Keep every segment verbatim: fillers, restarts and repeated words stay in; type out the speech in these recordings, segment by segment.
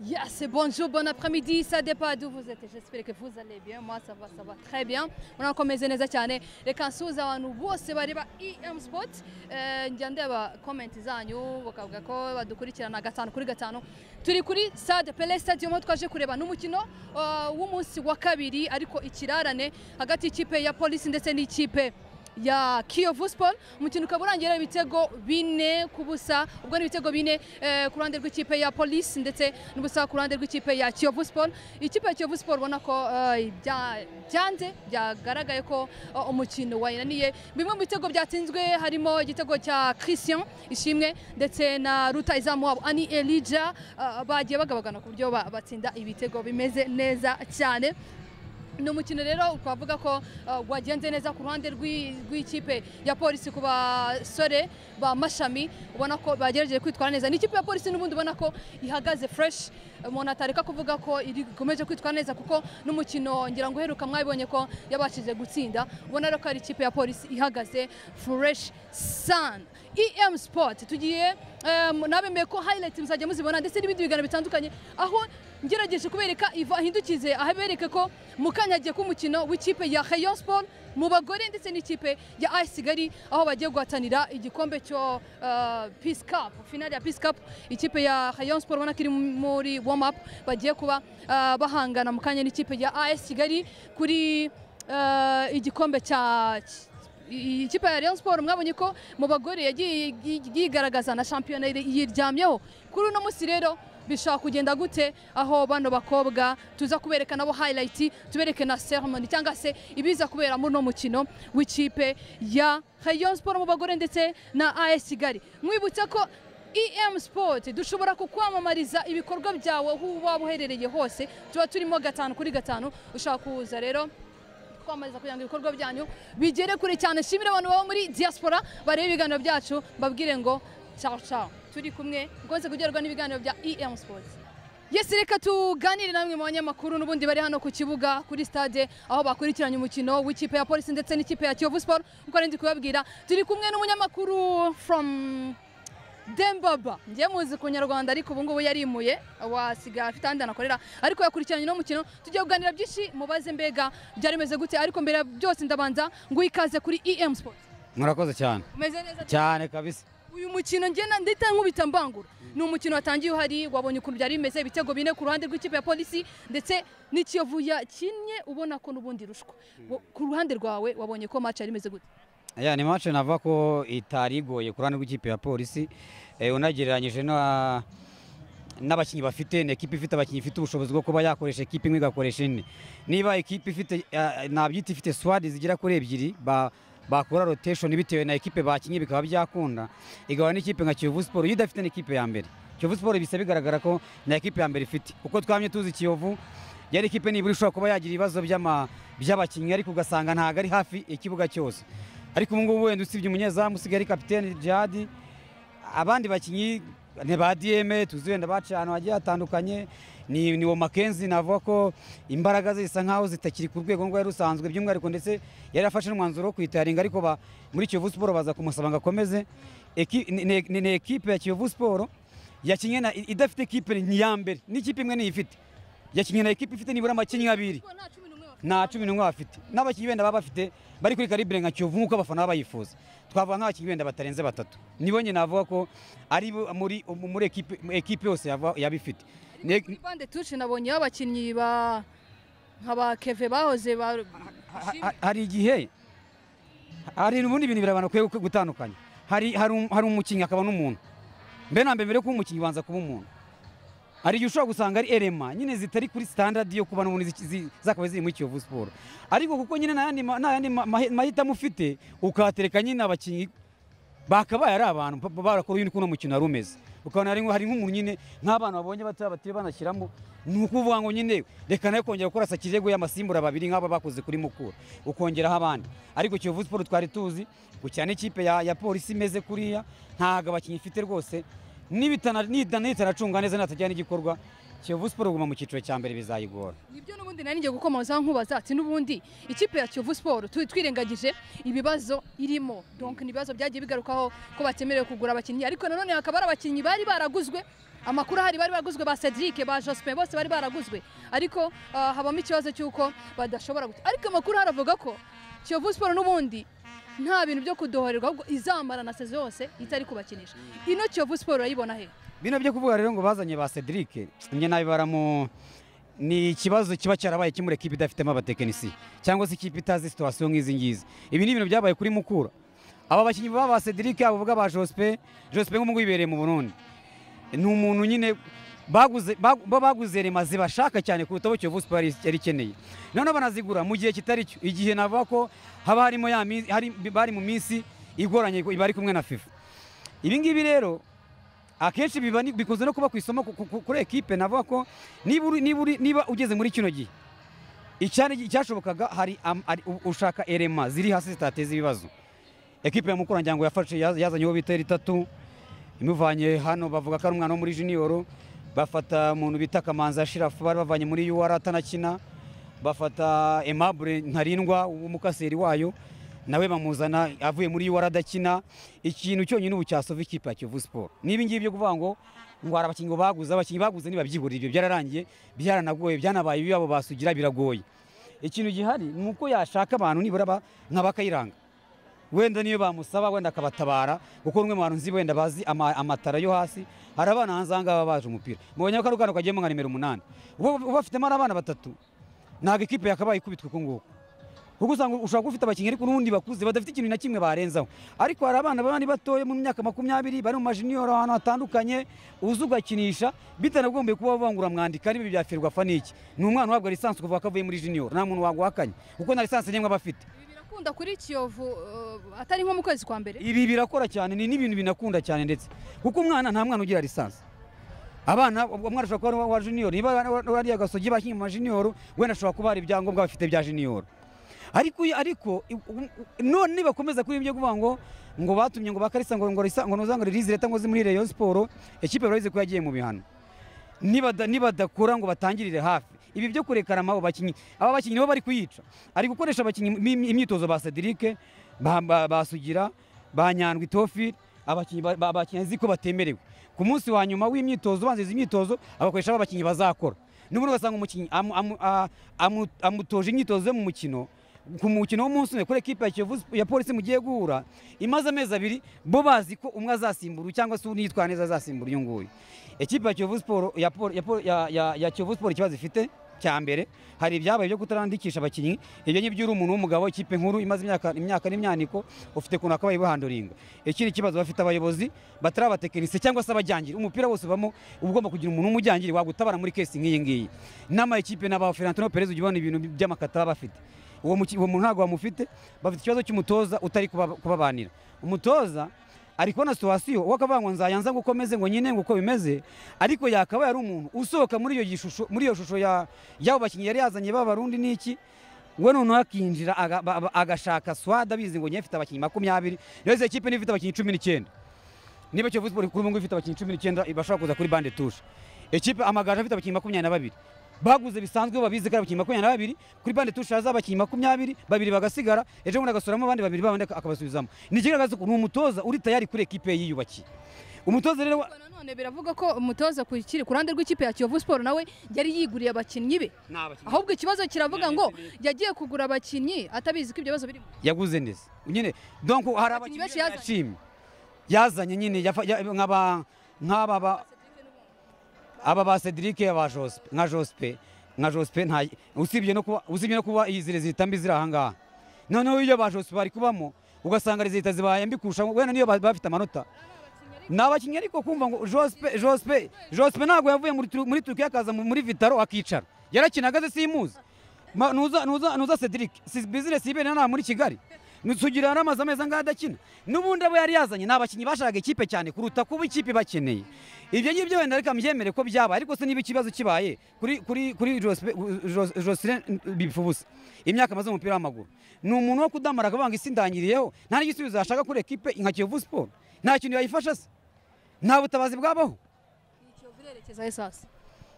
Yes, bonjour, bon après-midi, ça dépend d'où vous êtes. J'espère que vous allez bien. Moi, ça va, ça va très bien. On a commencé neza cyane. Reka nsuza abantu bose bareba E M Sport. Eh njya ndeba comment zanyu bakavuga ko badukurikirana gatanu kuri gatanu. Turi kuri Stade Pelé Stadium twaje kureba n'umukino w'umunsi wa kabiri ariko ikirarane hagati y'ikipe ya Police ndetse n'ikipe ya Kiyovu Sport. Umukino ukaburangira ibitego bine kubusa, ubwo ni ibitego bine eh, ku ruhande rw'ikipe ya Police ndetse n'ubusa ku ruhande rw'ikipe ya Kiyovu Sport. Ikipe ya Kiyovu Sport ubona ko byanze uh, byagaragaye ko uh, umukino wayinaniye. Bimwe mu bitego byatsinzwe harimo igitego cya Christian Ishimwe ndetse na rutahizamu wabo Ani Elijah, uh, bagiye bagabagana ku buryo batsinda ibitego bimeze neza cyane. No mukino rero twavuga ko wagenze neza ku ruhande rw'ikipe ya Police ku basore ba Mashami, ubona ko bagerageje kwitwara neza. Ni ikipe ya Police n'ubundi ubona ko ihagaze fresh, umuntu atareka kuvuga ko ikomeje kwitwara neza kuko n'umukino ngira ngo uheruka mwabibonye ko yabashije gutsinda. Ubona rero ko ari ikipe ya Police ihagaze fresh sana. E M Sport tugiye nabemeye ko highlight muzajya muzibona ndetse n'ibindi biganiro bitandukanye, aho ngerageje kubereka Iva Hindukize ahabereke ko mukanyagiye ku mukino w'ikipe ya Rayon Sport mu bagore ndetse n'ikipe ya A S Kigali aho bagiye guhatanira igikombe cyo uh, Peace Cup, finale ya Peace Cup. Ikipe ya Rayon Sport ubona kiri muri warm up bagiye kuba uh, bahangana mu kanya n'ikipe ya A S Kigali kuri uh, igikombe cya ikipe ya Rayon Sport. Mwabonye ko mu bagore yagiye yigaragaza na championnat yiryamyeho. Kuri uno musi rero bishaka kugenda gute aho bano bakobwa tuza kubereka nabo highlight, tubereke na ceremony cyangwa se ibiza kubera muri no mukino w'ikipe ya Rayon Sport mu bagore ndetse na A S Kigali. Mwibutse ko E M Sport dushobora kukwamamariza ibikorwa byawe aho waba uherereye hose, tuba turimo gatanu kuri gatanu. Ushaka kuza rero kwamariza kugira ngo ibikorwa byanyu bigere kure cyane. Shimira abantu baba muri diaspora bareba ibiganiro byacu, babwire ngo ciao ciao, turi kumwe rwose kugerwa n'ibiganiro bya E M Sport. Yes, reka tuganire namwe mu banyamakuru n'ubundi bari hano ku kibuga kuri stade aho bakurikiranye umukino w'ikipe ya Police ndetse n'ikipe ya Kiyovu Sport. Uko ndi kubabwira turi kumwe n'umunyamakuru from Dembaba, ngiye muzi ku Nyarwanda ariko ubu ngubu yarimuye wasiga afite andi anakorera, ariko yakurikiranye no mukino. Tugiye kuganira byinshi mubaze mbega byari meze gute, ariko mbere byose ndabanza ngo ikaze kuri E M Sport. Murakoze cyane. Umeze neza cyane kabisa. Uyu mukino ngena ndita nkubita mbangura ni umukino watangiye uhari, wabonye ukuntu byari bimeze, ibitego bine ku ruhande rw'ikipe ya Police ndetse n'Kiyovu yakinnye ubona ko n'ubundi rushwa. Ku ruhande rwawe wabonye ko match yari imeze gute? Ya ni match nava ko itari igoye ku ruhande rw'ikipe ya Police, eh unagereranyije na n'abakinyi bafite, n'ekipe ifite abakinyi ifite ubushobozi bwo kuba yakoresha ekipe imwe igakoresha ine. Niba ekipe ifite nabyita ifite squad zigira kuri ebyiri ba bakora rotation bitewe na ekipe bakinyi bikaba byakunda, igawa n'ikipe nka Kiyovu Sport yidafite n'ikipe ya mbere. Kiyovu Sport bise bigaragara ko na ekipe ya mbere ifite, kuko twamye tuzi Kiyovu yari ekipe niburi ishobora kuba yagira ibibazo by'ama by'abakinyi ariko ugasanga ntago ari hafi ikibuga cyose. Ariko ubu ngubu wenda usibye umunyezamu usigaye kapiteni Jihad, abandi bakinyi ne ba D M tuzi wenda bacana bagiye hatandukanye, ni ni wo Mackenzie navuga ko imbaraga zisa nkaho zitakiri ku rwego ngo yarusanzwe by'umwihariko, ndetse yari afashe n'umwanzuro wo kwitaringa, ariko ba muri Kiyovu Sport baza kumusaba ngo akomeze. Ni ekipe ya Kiyovu Sport yakinye na idafite ekipe ni ya mbere, n'ikipe imwe ni ifite yakinye na ekipe ifite nibura amakinyi abiri na cumi n'umwe bafite, n'abakinyi benda baba bafite bari kuri kalibre nka Kiyovu nk'uko abafana bayifuza. Twavuga nk'abakinyi benda batarenze batatu, nibonye navuga ko ari muri muri ekipe ekipe yose yabifite. Bande touche nabonye abakinyi ba nkaba Keve bahoze ba hari igihe hari n'ubundi bintu birabana kwe gutandukanya. Hari hari umukinyi akaba n'umuntu, mbe nambe mbere ko umukinyi banza kuba umuntu. Ari igihe ushobora gusanga ari elema nyine zitari kuri standard yo kuba n'ubundi zakabaye ziri muri Kiyovu Sport, ariko kuko nyine nayandi nayandi mahita mufite ukatereka nyine abakinyi bakabaye ari abantu barakora ibintu kuno mukino arumeze, ukabona hari hari nk'umuntu nyine nk'abantu babonye bataba batire banashyiramo, nukuvuga ngo nyine reka nayo kongera gukora sakirego y'amasimbura babiri nk'aba bakoze kuri Mukura ukongeraho abandi. Ariko Kiyovu Sport twari tuzi gucyana ikipe ya, ya Police imeze kuriya ntaga abakinyi ifite rwose, nibitana nitanacunga neza natajyana igikorwa Kiyovu Sport guma mu cyiciro cya mbere bizayigora. Nibyo nubundi nari ngiye gukomoza nkubaza ati nubundi ikipe ya Kiyovu Sport twirengagije ibibazo irimo donc nibazo byagiye bigarukaho ko batemerewe kugura abakinnyi ariko nanone hakaba ari abakinnyi bari baraguzwe amakuru hari bari baraguzwe ba Cedric ba Jospin bose bari baraguzwe ariko uh, habamo ikibazo cyuko badashobora guta ariko amakuru haravuga ko Kiyovu Sport nubundi nta bintu byo kudohorerwa ahubwo izamara na sezo yose itari kubakinisha ino Kiyovu Sport urayibona he Bino byo kuvuga rero ngo bazanye ba Cedric nge nabibara mu ni ikibazo kiba cyarabaye kimure kipe idafitemo abatekinisi cyangwa se ikipe itazi situation nk'izi ngizi ibi ni ibintu byabaye kuri Mukura aba bakinyi baba ba Cedric avuga ba Jospin Jospin ngo mugibereye mu Burundi ni umuntu nyine baguze baguze remaze bashaka cyane kuruta bo Kiyovu Sport yari keneye none banazigura mu gihe kitari cyo igihe navuga ko haba harimo ya hari bari mu minsi igoranye bari kumwe na FIFA ibi ngibi rero akenshi biba bikoze no kuba ku isomo kuri equipe navuga ko niba niba ugeze muri kino gihe icyari cyashobokaga hari ushaka elema ziri hasi zitateza ibibazo equipe ya Mukura njyango yafashe yazanye wo bitera itatu imuvanye hano bavuga ko ari umwana wo muri junior bafata umuntu bita Kamanzi Ashirafu bari bavanye muri U R atanakina bafata Aimable Ntarindwa umukaseri wayo nawe bamuzana avuye muri U R adakina ikintu cyonyine ubu cyasova ikipe ya Kiyovu Sport nibi ngiye byo kuvuga ngo ngo arabakinyi baguze abakinyi baguze niba byihurira ibyo byararangiye byaranagoye byanabaye ibyo basugira biragoye ikintu gihari nuko yashaka abantu nibura nk'abakayiranga wenda niyo bamusaba wenda akabatabara kuko rumwe mu bantu nzi wenda bazi amatara yo hasi hari abana hanzanga babaje umupira mubonye ko rugano kagiyemo nka nimero umunani ubafitemo abana batatu ntago ikipe yakabaye ikubitwe ko nguko kuko usanga ushaka ufite abakinnyi ariko n'undi bakuze badafite ikintu na kimwe barenzaho ariko hari abana bandi batoye mu myaka makumyabiri bari mu majunior ahantu hatandukanye uzugakinisha bitanagombe kuba bavangura mwandika ari bya Ferwafa niki ni umwana wabwa lisansi kuva akavuye muri junior nta muntu wagwakanye kuko na lisansi nyemwe abafite birakunda kuri Kiyovu uh, atari nko mu kwezi kwa mbere ibi birakora cyane ni n'ibintu binakunda cyane ndetse kuko umwana nta mwana ugira lisansi abana umwana ashobora kuba wa junior niba ari agasogi bakinyi mu junior wenda ashobora kuba hari ibyangombwa bafite bya junior ariko ariko none bakomeza kuri ibyo kuvuga ngo ngo batumye ngo bakarisa ngo ngo ngo nuzanga release leta ngo zi muri Rayon Sport equipe barayize ko yagiye mu bihano niba niba dakora ngo batangirire hafi ibi byo kurekara amabo bakinyi aba bakinyi bo bari kuyica ari gukoresha abakinyi imyitozo ba Cedric basugira banyandwa itofi abakinyi abakinyi ziko batemerewe ku munsi wa nyuma w'imyitozo banziza imyitozo abakoresha abakinyi bazakora n'ubundi basanga umukinyi amutoje imyitozo mu mukino ku mukino w'umunsi umwe kuri equipe ya Kiyovu ya polisi mugiye guhura imaze amezi abiri bo bazi ko umwe azasimbura cyangwa se unitwa neza azasimbura uyu nguyu equipe ya Kiyovu Sport ya ya ya, ya Kiyovu Sport kibazo ifite cya mbere hari ibyabaye byo kutarandikisha abakinyi ibyo nyibyo uri umuntu w'umugabo ikipe nkuru imaze imyaka imyaka n'imyaniko ufite kuna kabaye bahandoringa ikindi kibazo bafite abayobozi batara abatekinisi cyangwa se abajyangiri umupira wose bamo ugomba kugira umuntu w'umujyangiri wagutabara muri case nk'iyi ngiyi n'ama equipe n'aba Ferrantino Perez ugibona ibintu by'amakata bafite uwo uwo muntu ntago bamufite bafite ikibazo cy'umutoza utari kubabanira umutoza ariko na situation wakavango nzayanza gukomeze ngo nyine nguko bimeze ariko yakaba yari umuntu usohoka muri iyo gishusho muri iyo shusho ya yabo bakinyi yari yazanye b'abarundi niki we none akinjira agashaka swada bizi ngo nyefite abakinyi makumyabiri yose equipe nifite abakinyi cumi n'icyenda niba Kiyovu Sport kuri mungu ifite abakinyi cumi n'icyenda ibashaka kuza kuri bande touche equipe amagaje afite abakinyi makumyabiri na babiri baguze bisanzwe babize ko abakinyi makumyabiri na babiri kuri bande touche abakinyi makumyabiri babiri bagasigara ejo bundi agasuramo abandi babiri babandi akabasubizamo ni kigaragaza ko umutoza uri tayari kuri equipe yiyubakiye umutoza rero none biravuga ko umutoza kuri kurande rw'ikipe ya Kiyovu Sport nawe yari yiguriye abakinyi be ahubwo ikibazo kiravuga ngo yagiye kugura abakinyi atabizi ko ibyo bibazo birimo yaguze neza nyine donc hari abakinyi yashimye yazanye nyine nk'aba nk'aba aba ba Cedric aba Jospin nka Jospin nka Jospin nta usibye no kuba usibye no kuba izire zitambi zira hanga noneho iyo ba Jospin bari kubamo ugasanga rezita zibaye mbi kurusha wena niyo bafite amanota nabakinyi ariko kumva ngo Jospin Jospin Jospin ntago yavuye muri muri Turkiya akaza muri Vitaro akicara yarakinaga ze simuzi nuza nuza nuza Cedric si business ibene na muri Kigali nusugira n'amazi ameza ngadakina nubundi abo yari yazanye nabakinyi bashaka ikipe cyane kuruta kuba ikipe bakeneye ibyo ngibyo wenda reka mbyemere ko byaba ariko se niba ikibazo kibaye kuri kuri kuri Jocelyn bifubusa imyaka maze umupira w'amaguru ni umuntu wo kudamara akabanga isi ndangiriyeho nta n'igisubizo yashaka kuri equipe nka Kiyovu Sport nta kintu yayifasha se nta butabazi bwabaho icyo virerekeza esas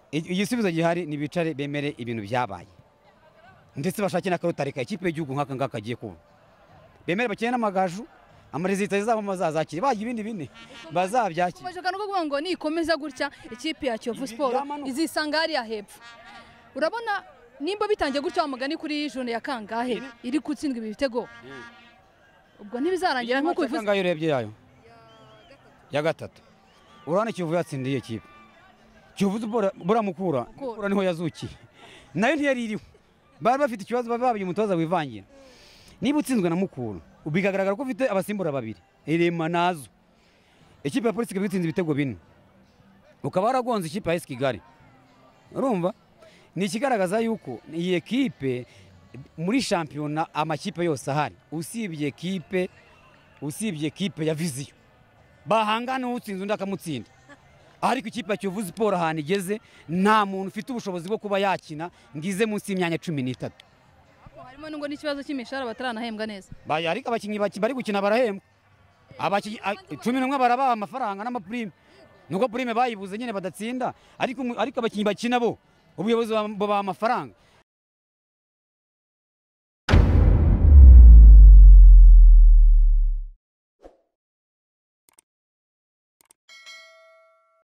igisubizo gihari ni bicare bemere ibintu byabaye ndetse bashake n'akarutarika ikipe y'igihugu nk'aka ngaka agiye kuba bemere bakene n'amagaju amarezita zabo mazazakire baje ibindi bine bazabyakira bashaka no kuvuga ngo nikomeza gutya ikipe ya Kiyovu Sport izisanga hari ya hepfo urabona nimba bitangiye gutya amagani kuri jone ya kangahe iri gutsindwa ibi bitego ubwo ntibizarangira nk'uko bivuze kangahe urebye yayo ya gatatu urane Kiyovu yatsindiye ikipe Kiyovu buramukura mukura niho yazukiye nayo ntiyari iriho bari bafite ikibazo babaye umutoza wivangira niba utsinzwe na mukuru ubigagaragara ko ufite abasimbura babiri irema nazo ikipe ya polisi ikabitsinze ibitego bine ukaba waragonze ikipe ya Kigali urumva ni ikigaragaza yuko iyi ekipe muri shampiyona amakipe yose ahari usibye ekipe usibye ekipe ya Viziyo bahangana utsinze undi akamutsinda ariko ikipe ya Kiyovu Sport ahantu igeze nta muntu ufite ubushobozi bwo kuba yakina ngize munsi y'imyanya cumi n'itatu harimo ngo n'ikibazo cy'imishahara bataranahembwa neza baya ariko abakinnyi bari gukina barahembwa abakinnyi cumi n'umwe barabaha amafaranga n'amaprime nuko prime bayibuze nyine badatsinda ariko ariko abakinnyi bakina bo ubuyobozi babaha amafaranga